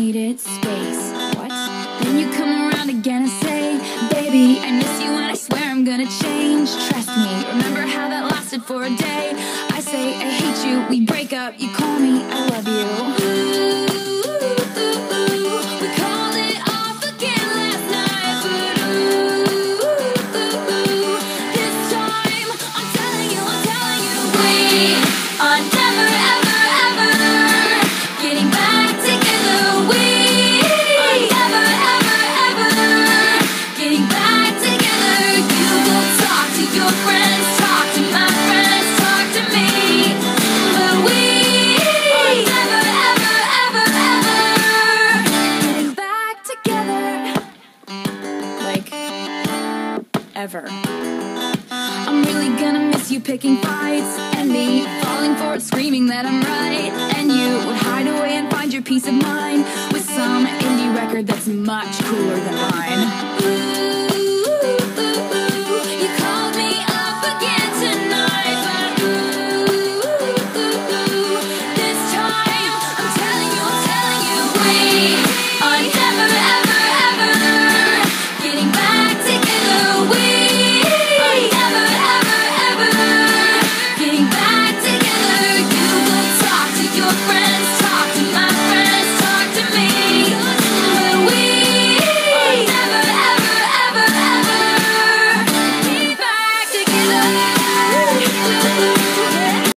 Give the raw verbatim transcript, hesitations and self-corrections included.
needed space. What? Then you come around again and say, baby, I miss you and I swear I'm gonna change. Trust me, remember how that lasted for a day? I say I hate you, we break up, you call me, I love you. We called it off again last night, but ooh, this time I'm telling you, I'm telling you, we are never ever ever getting back together. We are never ever ever getting back together. You go talk to your friends, talk to my friends, talk to me, but we are never ever ever ever getting back together. Like, ever. I'm really gonna miss you picking fights, and me falling for it, screaming that I'm right. And you would hide away and find your peace of mind with some indie record that's much cooler than mine.